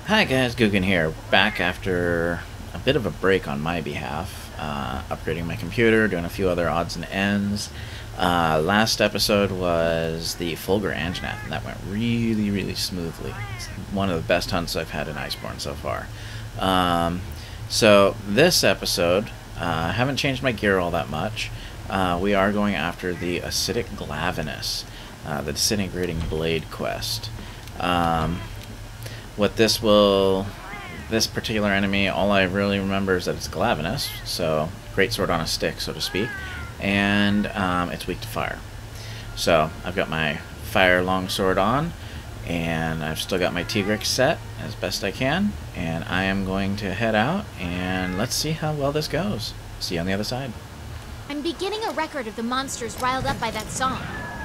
Hi guys, Guggen here, back after a bit of a break on my behalf, upgrading my computer, doing a few other odds and ends. Last episode was the Fulgur Anjanath, and that went really smoothly. It's one of the best hunts I've had in Iceborne so far. So this episode, I haven't changed my gear all that much. We are going after the Acidic Glavenus, the Disintegrating Blade quest. This particular enemy, all I really remember is that it's Glavenus, so great sword on a stick, so to speak, and it's weak to fire. So I've got my fire longsword on, and I've still got my Tigrex set as best I can, and I am going to head out, and let's see how well this goes. See you on the other side. I'm beginning a record of the monsters riled up by that song.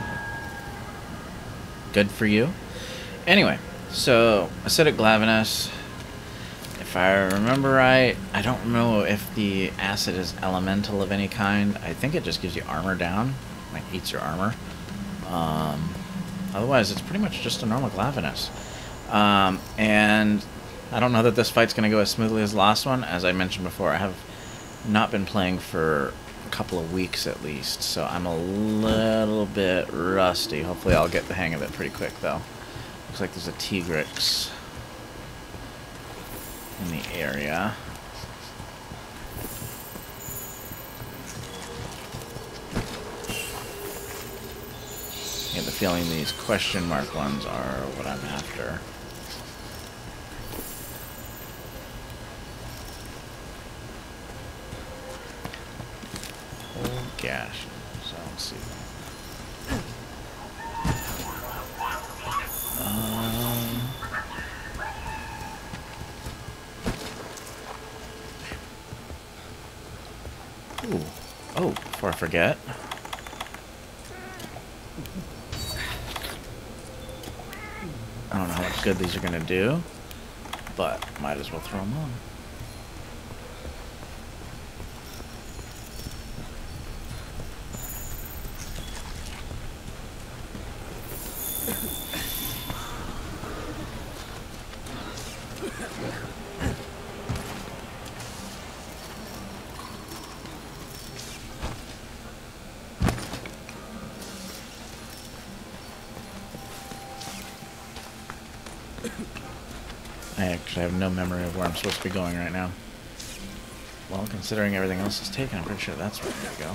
Good for you. Anyway, so Acidic Glavenus, if I remember right, I don't know if the acid is elemental of any kind. I think it just gives you armor down, like eats your armor. Otherwise, it's pretty much just a normal Glavenus. And I don't know that this fight's going to go as smoothly as the last one. As I mentioned before, I have not been playing for a couple of weeks at least, so I'm a little bit rusty. Hopefully I'll get the hang of it pretty quick, though. Looks like there's a Tigrex in the area. I get the feeling these question mark ones are what I'm after. Oh gosh, so I don't see them. Ooh. Oh, before I forget. I don't know how much good these are going to do, but might as well throw them on. I actually have no memory of where I'm supposed to be going right now. Well, considering everything else is taken, I'm pretty sure that's where I'm going to go.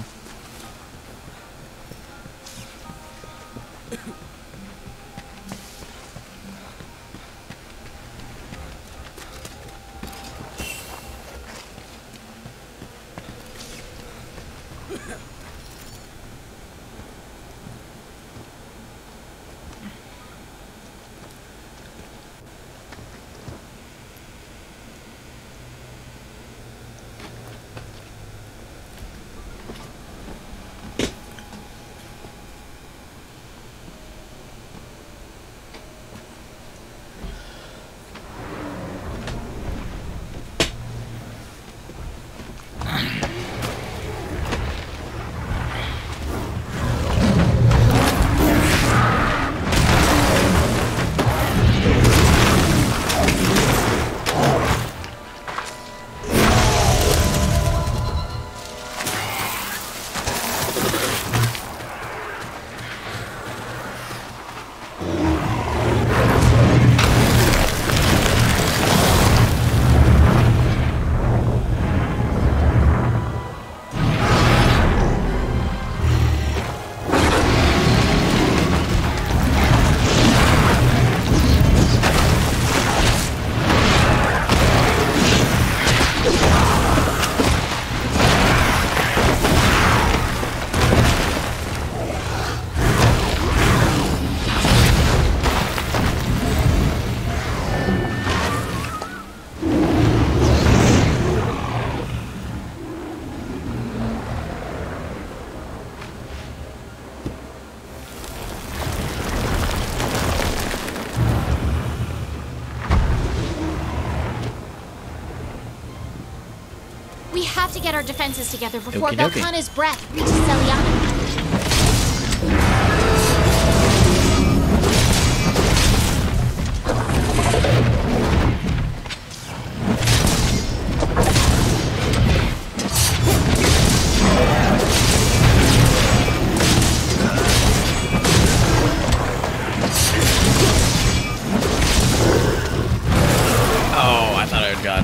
We have to get our defenses together before Okie dokie. Velkhana's breath reaches Celiana.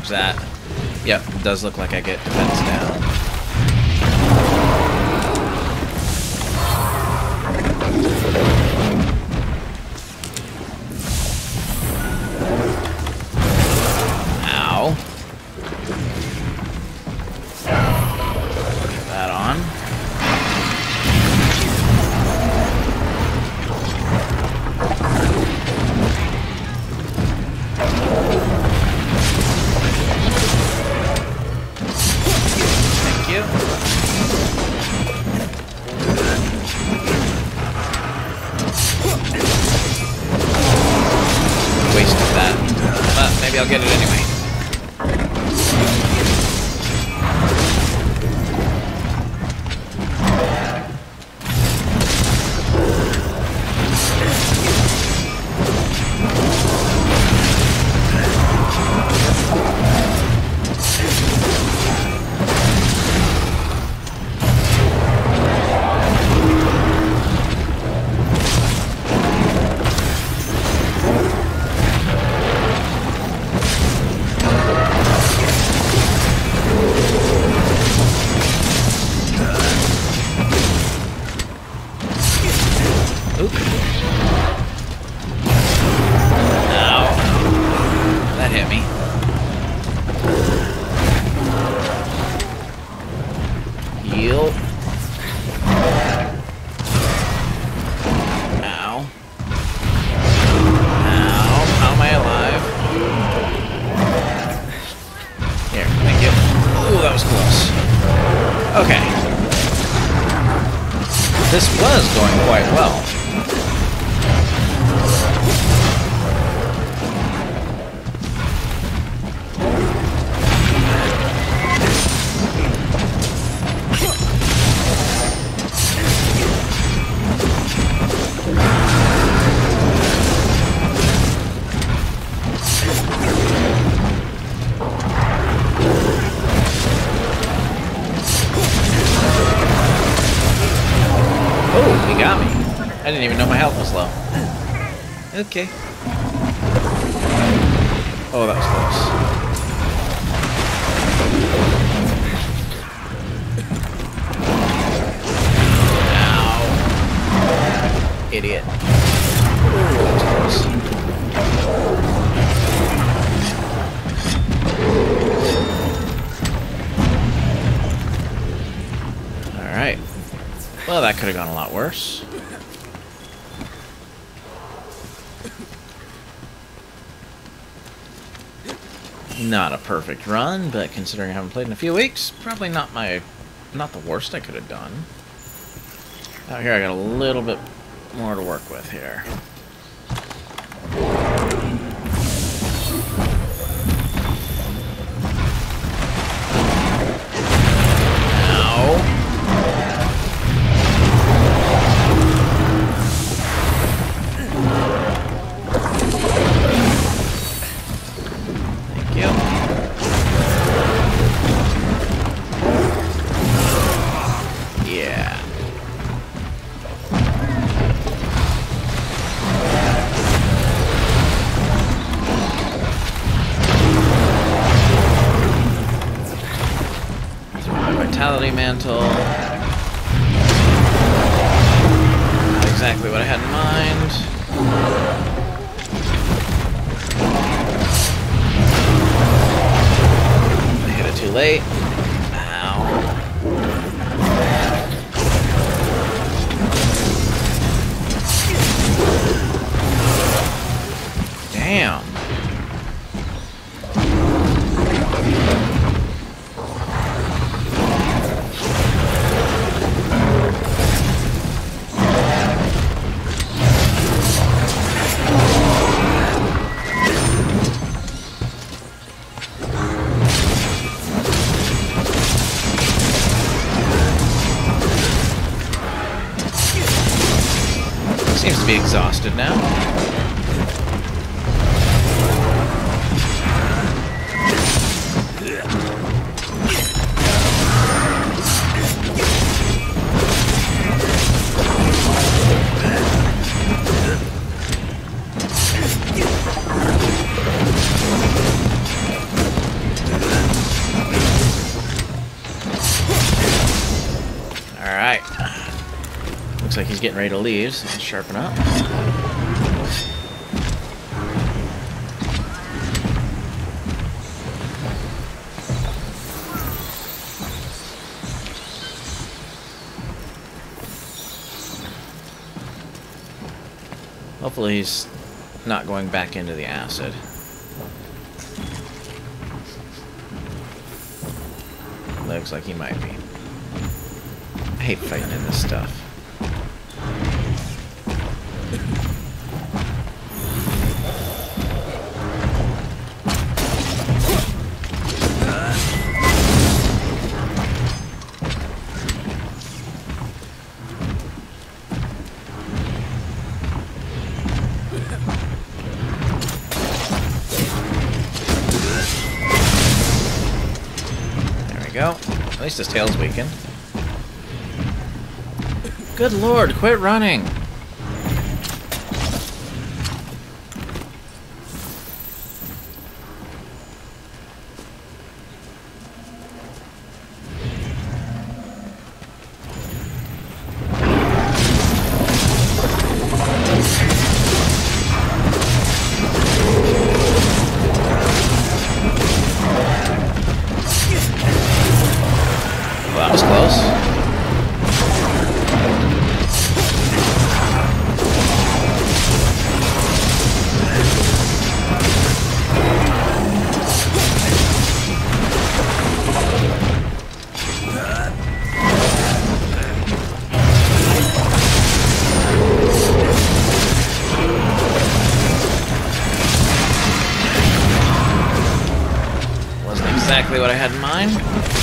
dodge that. Yep, it does look like I get defense down. Ow. Get that on. Thank you. Wasted that. But maybe I'll get it anyway. Okay. This was going quite well. He got me. I didn't even know my health was low. Okay. Oh, that was close. Ow. Idiot. Ooh, that was close. Alright. Well, that could have gone a lot worse. Not a perfect run, but considering I haven't played in a few weeks, probably not the worst I could have done. Out here I got a little bit more to work with here. Mantle. Not exactly what I had in mind. I hit it too late. Ow. Damn. Seems to be exhausted now. getting ready to leave, so let's sharpen up. Hopefully he's not going back into the acid. Looks like he might be. I hate fighting in this stuff. Go. At least his tail's weakened. Good lord, quit running! Well, that was close. Wasn't exactly what I had in mind.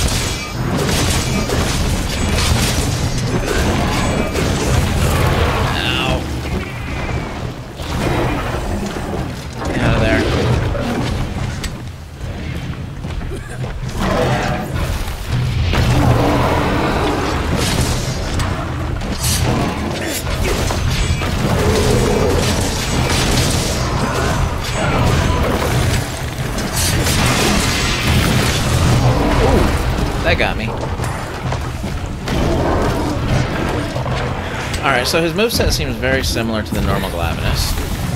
That got me. Alright, so his moveset seems very similar to the normal Glavenus.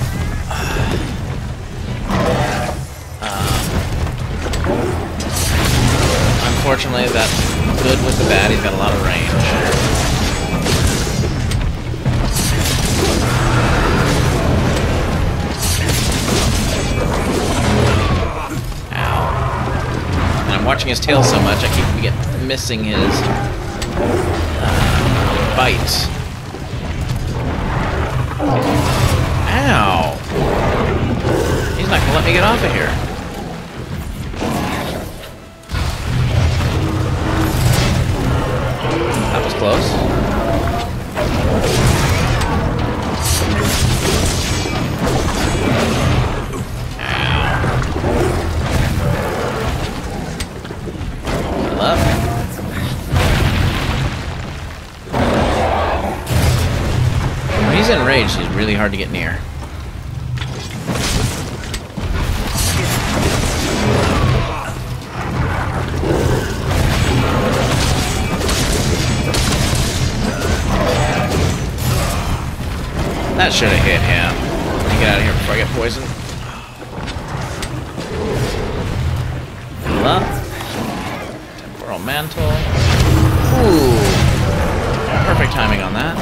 Unfortunately, that's good with the bat. He's got a lot of range. Watching his tail so much, I keep missing his bites. Ow! He's not gonna let me get off of here. That was close. When he's enraged, he's really hard to get near. That should have hit him. Let me get out of here before I get poisoned. Heal up. Temporal mantle. Ooh. Perfect timing on that.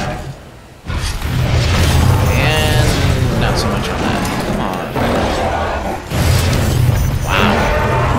And not so much on that. Come on. Wow.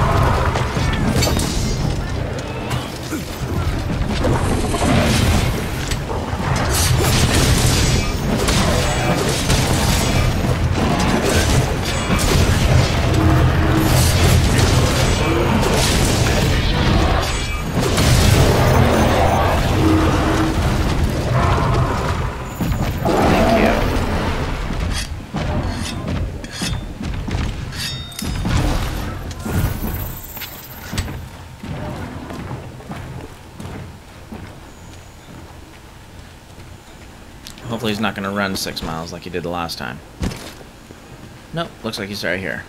Hopefully he's not going to run 6 miles like he did the last time. Nope, looks like he's right here.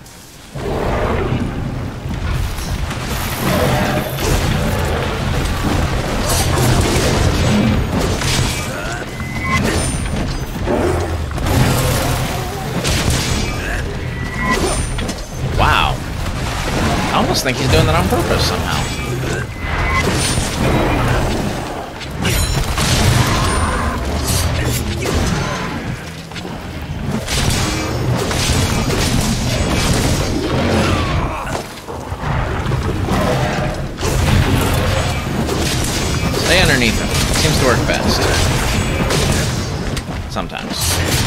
almost think he's doing that on purpose somehow. Stay underneath him. Seems to work best. Sometimes.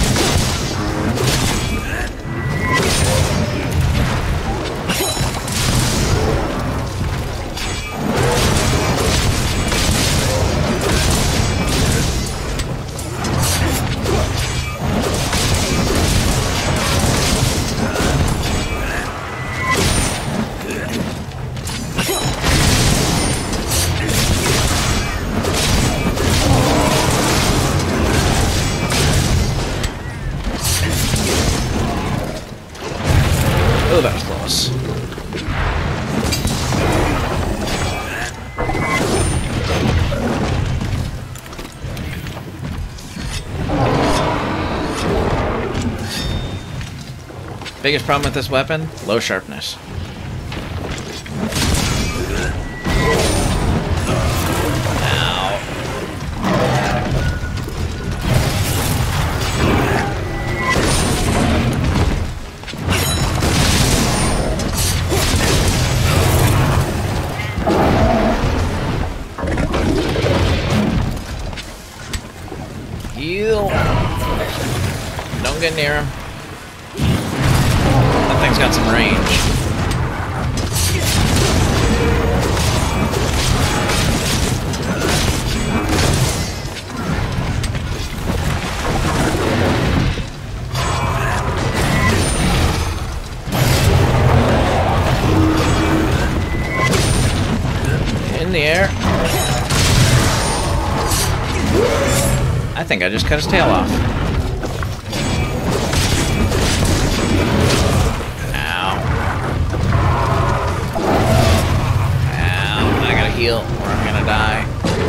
Oh, that was close. Biggest problem with this weapon? Low sharpness. Heal. Don't get near him. That thing's got some range. In the air. I think I just cut his tail off. Ow. Ow. I gotta heal or I'm gonna die.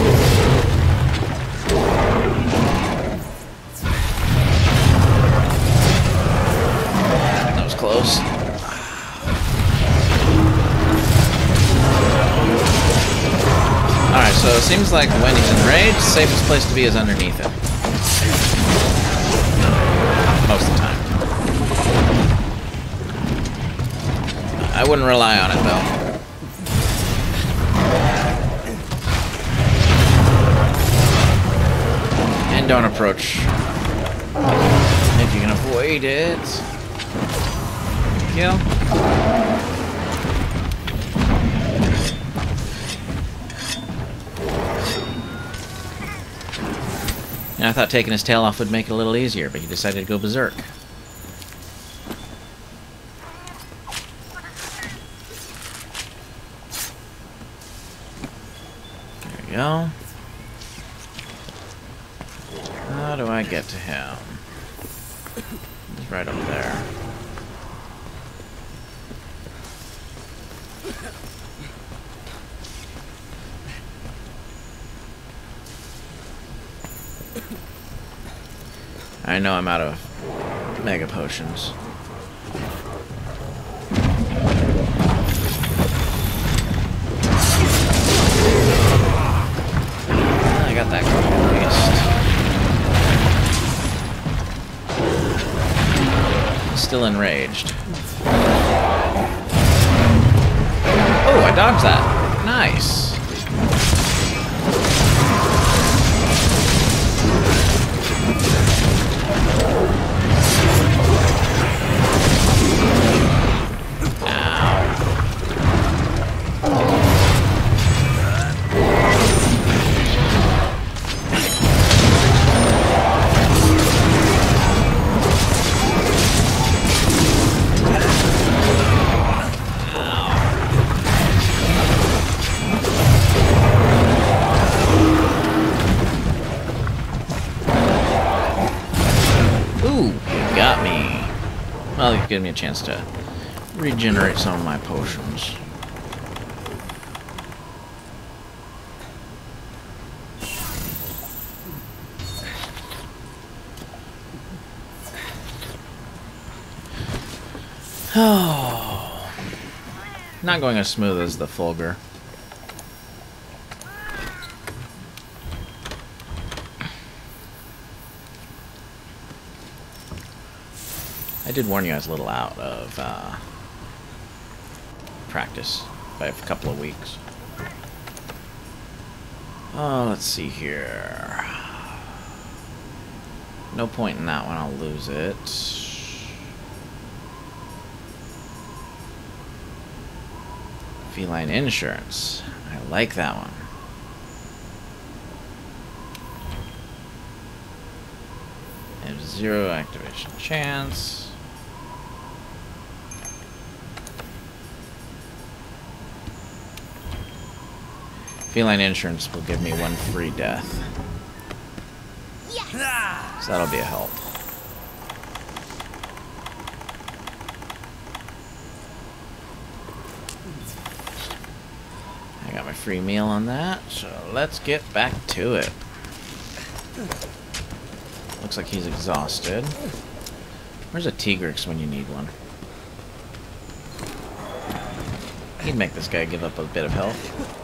That was close. Alright, so it seems like when he's enraged, the safest place to be is underneath him. Most of the time. I wouldn't rely on it, though. And don't approach. If you can avoid it. Kill. And I thought taking his tail off would make it a little easier, but he decided to go berserk. There we go. How do I get to him? He's right up there. I know I'm out of mega potions. I got that going at least. Still enraged. Oh, I dodged that. Nice. Well, you've given me a chance to regenerate some of my potions. Oh. Not going as smooth as the Fulgur. I did warn you I was a little out of practice by a couple of weeks. Oh, let's see here. No point in that one, I'll lose it. Feline insurance. I like that one. I have 0 activation chance. Feline insurance will give me 1 free death. Yes. So that'll be a help. I got my free meal on that, so let's get back to it. Looks like he's exhausted. Where's a Tigrex when you need one? He'd make this guy give up a bit of health.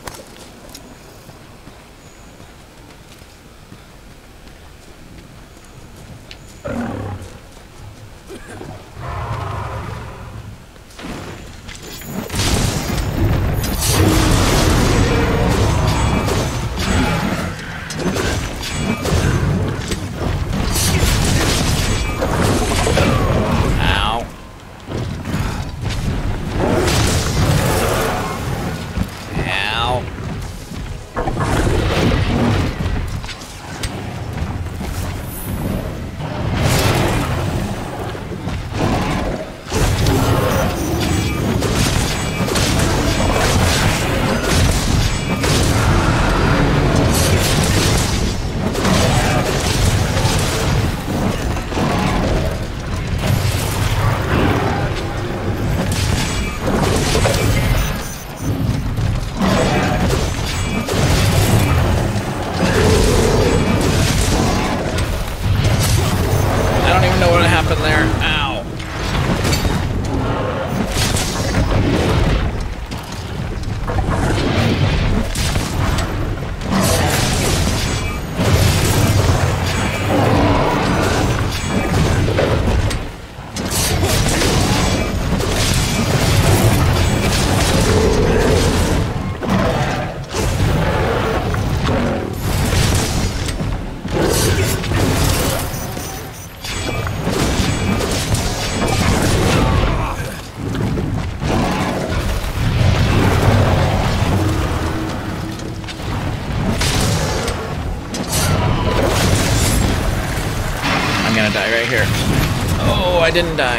Die right here. Oh, I didn't die.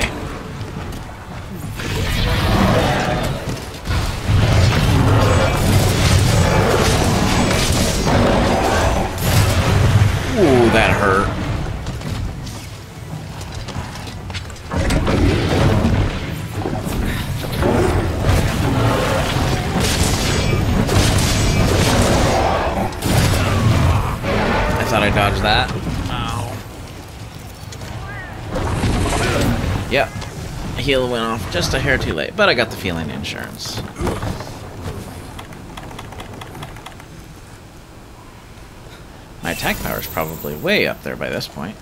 Ooh, that hurt. I thought I dodged that. Yep, heal went off just a hair too late, but I got the feline insurance. My attack power is probably way up there by this point.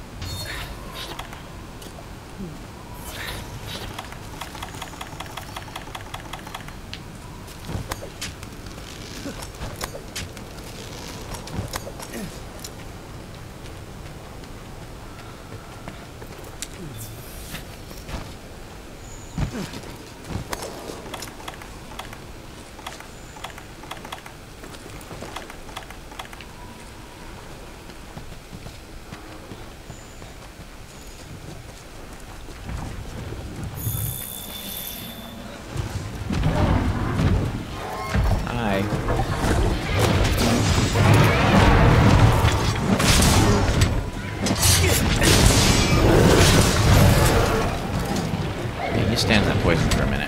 Stand that poison for a minute.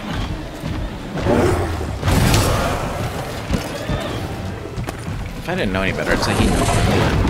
If I didn't know any better, I'd say he knows better.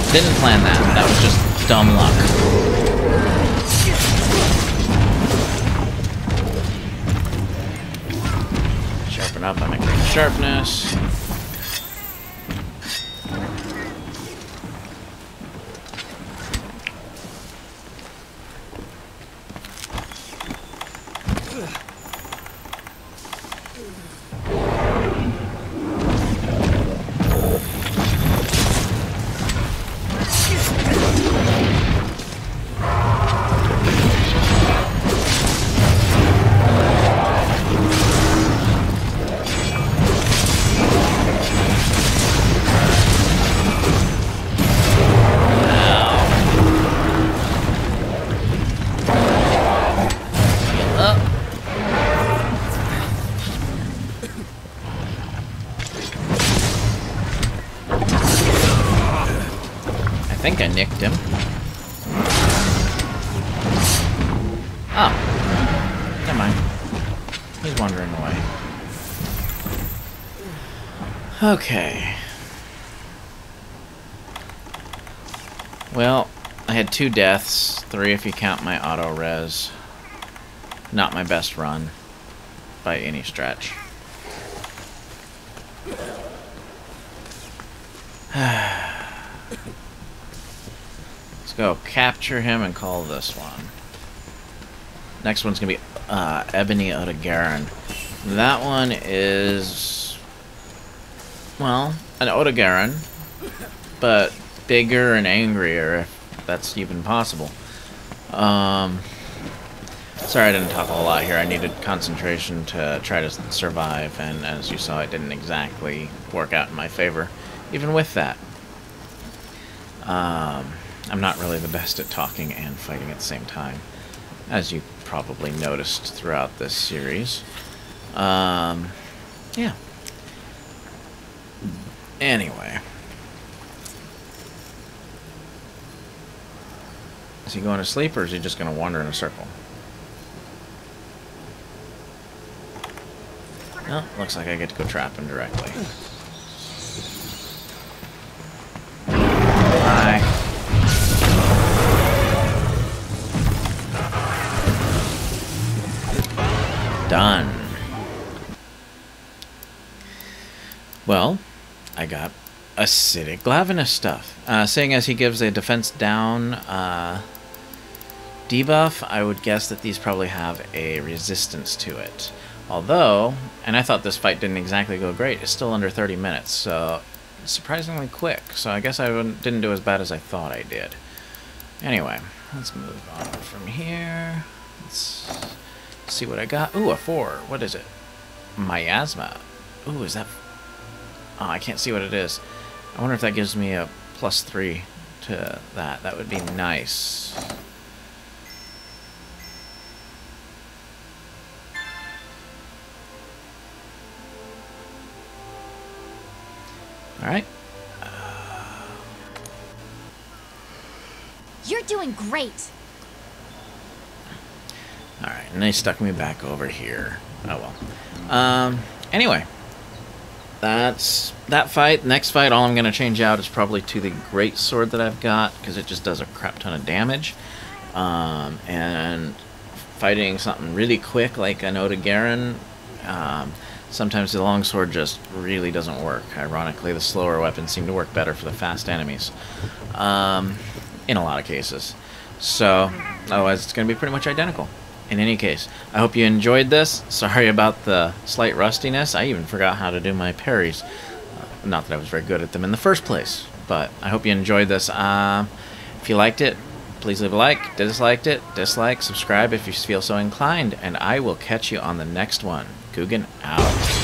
Didn't plan that. That was just dumb luck. Sharpen up by making sharpness. I think I nicked him. Oh. Never mind. He's wandering away. Okay. Well, I had 2 deaths, 3 if you count my auto-res. Not my best run, by any stretch. Let's go capture him and call this one. Next one's gonna be Ebony Odogaron. That one is, well, an Odogaron, but bigger and angrier, if that's even possible. Sorry I didn't talk a whole lot here. I needed concentration to try to survive, and as you saw, it didn't exactly work out in my favor, even with that. I'm not really the best at talking and fighting at the same time, as you probably noticed throughout this series. Yeah. Anyway. Is he going to sleep, or is he just going to wander in a circle? No, looks like I get to go trap him directly. Bye. Done. Well, I got Acidic Glavenus stuff. Seeing as he gives a defense down debuff, I would guess that these probably have a resistance to it. Although, and I thought this fight didn't exactly go great, it's still under 30 minutes, so surprisingly quick. So I guess I didn't do as bad as I thought I did. Anyway, let's move on from here. Let's see what I got. Ooh, a 4. What is it? Miasma. Ooh, is that... Oh, I can't see what it is. I wonder if that gives me a +3 to that. That would be nice. Alright. You're doing great. Alright, and they stuck me back over here. Oh well. Anyway. That's that fight. Next fight, all I'm going to change out is probably to the great sword that I've got, because it just does a crap ton of damage. And fighting something really quick like an Odogaron, sometimes the longsword just really doesn't work. Ironically, the slower weapons seem to work better for the fast enemies, in a lot of cases. So, otherwise it's going to be pretty much identical. In any case, I hope you enjoyed this. Sorry about the slight rustiness. I even forgot how to do my parries. Not that I was very good at them in the first place, but I hope you enjoyed this. If you liked it, please leave a like. Disliked it, dislike, subscribe if you feel so inclined, and I will catch you on the next one. Guggen out.